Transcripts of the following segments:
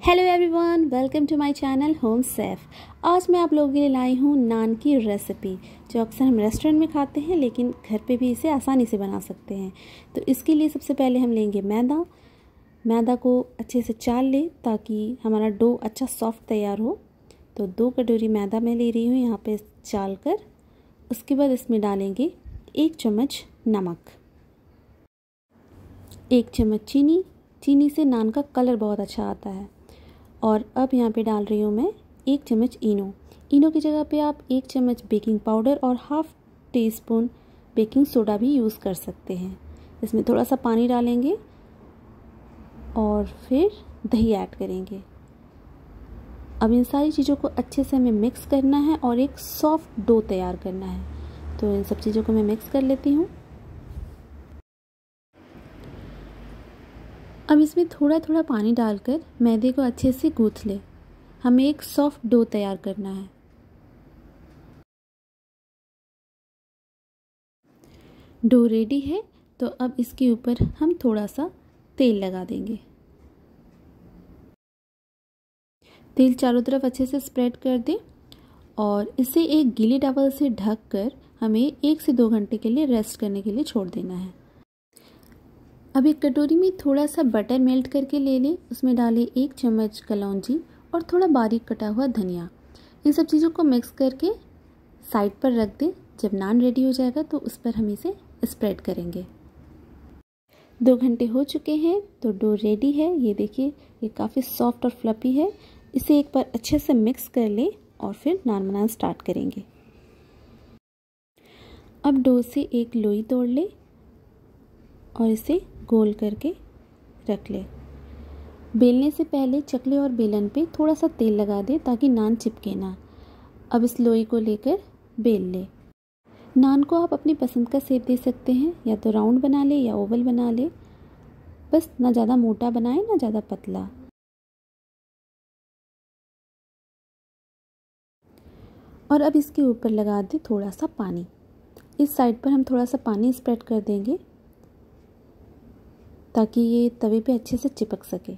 Hello everyone, welcome to my channel home safe. आज मैं आप लोगों के लिए लाई हूँ नान की रेसिपी, जो अक्सर हम रेस्टोरेंट में खाते हैं, लेकिन घर पे भी इसे आसानी से बना सकते हैं। तो इसके लिए सबसे पहले हम लेंगे मैदा को अच्छे से चाल ले ताकि हमारा डो अच्छा सॉफ्ट तैयार हो। तो 2 कटोरी मैदा मैं ले रही हूँ यहाँ पे चाल कर। उसके बाद इसमें डालेंगे 1 चम्मच नमक, 1 चम्मच चीनी से नान का कलर बहुत अच्छा आता है। और अब यहाँ पे डाल रही हूँ मैं 1 चम्मच इनो की जगह पे आप 1 चम्मच बेकिंग पाउडर और half teaspoon baking soda भी यूज़ कर सकते हैं। इसमें थोड़ा सा पानी डालेंगे और फिर दही ऐड करेंगे। अब इन सारी चीज़ों को अच्छे से हमें मिक्स करना है और एक सॉफ्ट डो तैयार करना है। तो इन सब चीज़ों को मैं मिक्स कर लेती हूँ। अब इसमें थोड़ा थोड़ा पानी डालकर मैदे को अच्छे से गूँथ ले। हमें एक सॉफ्ट डो तैयार करना है। डो रेडी है, तो अब इसके ऊपर हम थोड़ा सा तेल लगा देंगे। तेल चारों तरफ अच्छे से स्प्रेड कर दें और इसे एक गीले टॉवल से ढक कर हमें 1 से 2 घंटे के लिए रेस्ट करने के लिए छोड़ देना है। अब एक कटोरी में थोड़ा सा बटर मेल्ट करके ले लें। उसमें डालें 1 चम्मच कलौंजी और थोड़ा बारीक कटा हुआ धनिया। इन सब चीज़ों को मिक्स करके साइड पर रख दें। जब नान रेडी हो जाएगा तो उस पर हम इसे स्प्रेड करेंगे। 2 घंटे हो चुके हैं तो डो रेडी है। ये देखिए, ये काफ़ी सॉफ्ट और फ्लफी है। इसे एक बार अच्छे से मिक्स कर लें और फिर नान बनाना स्टार्ट करेंगे। अब डो से एक लोई तोड़ लें और इसे गोल करके रख ले। बेलने से पहले चकले और बेलन पे थोड़ा सा तेल लगा दे ताकि नान चिपके ना। अब इस लोई को लेकर बेल ले। नान को आप अपनी पसंद का शेप दे सकते हैं, या तो राउंड बना ले या ओवल बना ले। बस ना ज़्यादा मोटा बनाए ना ज़्यादा पतला। और अब इसके ऊपर लगा दे थोड़ा सा पानी। इस साइड पर हम थोड़ा सा पानी स्प्रेड कर देंगे ताकि ये तवे पे अच्छे से चिपक सके।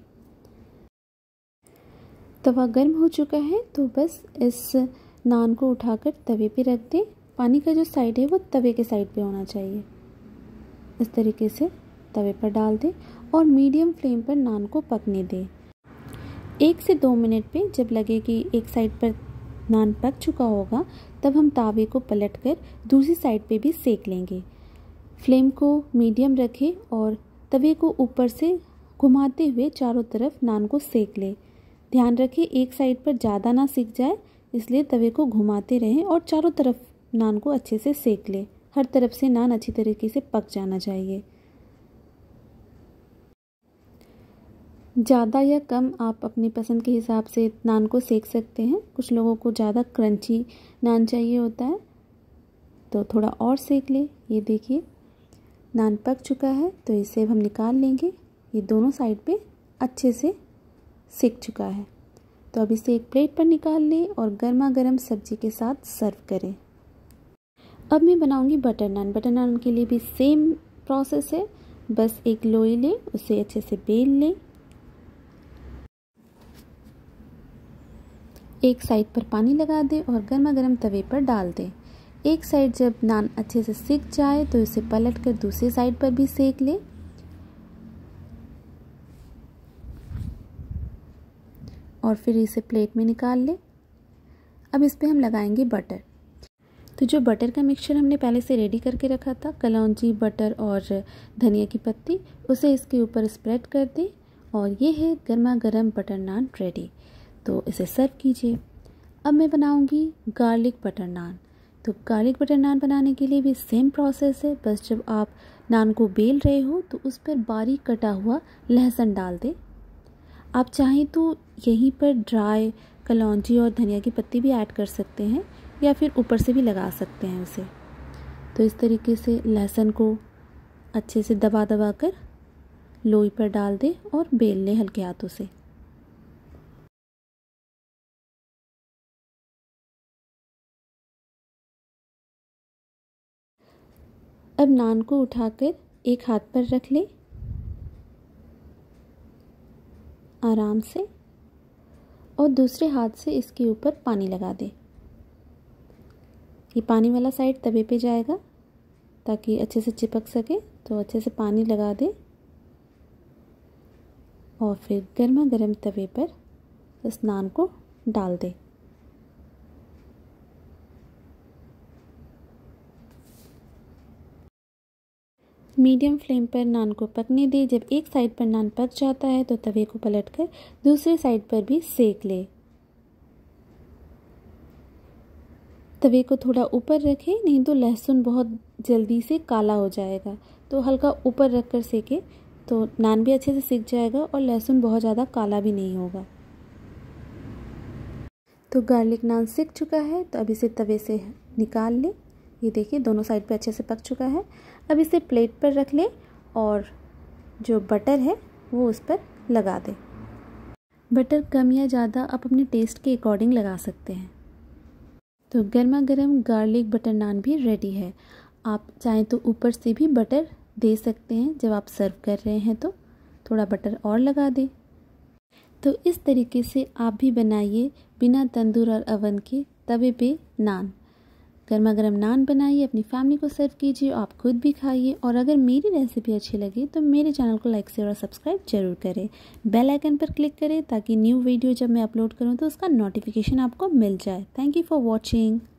तवा गर्म हो चुका है तो बस इस नान को उठाकर तवे पे रख दें। पानी का जो साइड है वो तवे के साइड पे होना चाहिए। इस तरीके से तवे पर डाल दें और मीडियम फ्लेम पर नान को पकने दें। 1 से 2 मिनट पे जब लगे कि एक साइड पर नान पक चुका होगा, तब हम तावे को पलटकर दूसरी साइड पे भी सेक लेंगे। फ्लेम को मीडियम रखें और तवे को ऊपर से घुमाते हुए चारों तरफ नान को सेक ले। ध्यान रखें एक साइड पर ज़्यादा ना सिक जाए, इसलिए तवे को घुमाते रहें और चारों तरफ नान को अच्छे से सेक ले। हर तरफ से नान अच्छी तरीके से पक जाना चाहिए। ज़्यादा या कम आप अपनी पसंद के हिसाब से नान को सेक सकते हैं। कुछ लोगों को ज़्यादा क्रंची नान चाहिए होता है तो थोड़ा और सेक ले। ये देखिए, नान पक चुका है तो इसे हम निकाल लेंगे। ये दोनों साइड पे अच्छे से सेक चुका है। तो अब इसे एक प्लेट पर निकाल लें और गर्मा गर्म सब्जी के साथ सर्व करें। अब मैं बनाऊंगी बटर नान। बटर नान के लिए भी सेम प्रोसेस है। बस एक लोई लें, उसे अच्छे से बेल लें। एक साइड पर पानी लगा दें और गर्मा गर्म तवे पर डाल दें। एक साइड जब नान अच्छे से सिक जाए तो इसे पलटकर दूसरी साइड पर भी सेक लें। और फिर इसे प्लेट में निकाल लें। अब इस पे हम लगाएंगे बटर। तो जो बटर का मिक्सचर हमने पहले से रेडी करके रखा था, कलौंजी, बटर और धनिया की पत्ती, उसे इसके ऊपर स्प्रेड कर दें और ये है गर्मा गर्म बटर नान रेडी। तो इसे सर्व कीजिए। अब मैं बनाऊंगी गार्लिक बटर नान। तो गार्लिक बटर नान बनाने के लिए भी सेम प्रोसेस है। बस जब आप नान को बेल रहे हो तो उस पर बारीक कटा हुआ लहसुन डाल दें। आप चाहें तो यहीं पर ड्राई कलौंजी और धनिया की पत्ती भी ऐड कर सकते हैं, या फिर ऊपर से भी लगा सकते हैं उसे। तो इस तरीके से लहसुन को अच्छे से दबा दबा कर लोई पर डाल दें और बेल लें हल्के हाथों से। अब नान को उठाकर एक हाथ पर रख लें आराम से और दूसरे हाथ से इसके ऊपर पानी लगा दें। ये पानी वाला साइड तवे पे जाएगा ताकि अच्छे से चिपक सके, तो अच्छे से पानी लगा दें और फिर गर्मा गर्म तवे पर इस नान को डाल दें। मीडियम फ्लेम पर नान को पकने दें। जब एक साइड पर नान पक जाता है तो तवे को पलटकर दूसरी साइड पर भी सेक लें। तवे को थोड़ा ऊपर रखें, नहीं तो लहसुन बहुत जल्दी से काला हो जाएगा। तो हल्का ऊपर रखकर सेकें तो नान भी अच्छे से सिक जाएगा और लहसुन बहुत ज़्यादा काला भी नहीं होगा। तो गार्लिक नान सिक चुका है, तो अब इसे तवे से निकाल लें। ये देखिए दोनों साइड पे अच्छे से पक चुका है। अब इसे प्लेट पर रख लें और जो बटर है वो उस पर लगा दें। बटर कम या ज़्यादा आप अपने टेस्ट के अकॉर्डिंग लगा सकते हैं। तो गर्मा गर्म गार्लिक बटर नान भी रेडी है। आप चाहें तो ऊपर से भी बटर दे सकते हैं, जब आप सर्व कर रहे हैं तो थोड़ा बटर और लगा दें। तो इस तरीके से आप भी बनाइए बिना तंदूर और अवन के तवे पे नान। गर्मा गर्म नान बनाइए, अपनी फैमिली को सर्व कीजिए, आप खुद भी खाइए। और अगर मेरी रेसिपी अच्छी लगी तो मेरे चैनल को लाइक शेयर और सब्सक्राइब जरूर करें। बेल आइकन पर क्लिक करें ताकि न्यू वीडियो जब मैं अपलोड करूं तो उसका नोटिफिकेशन आपको मिल जाए। Thank you for watching.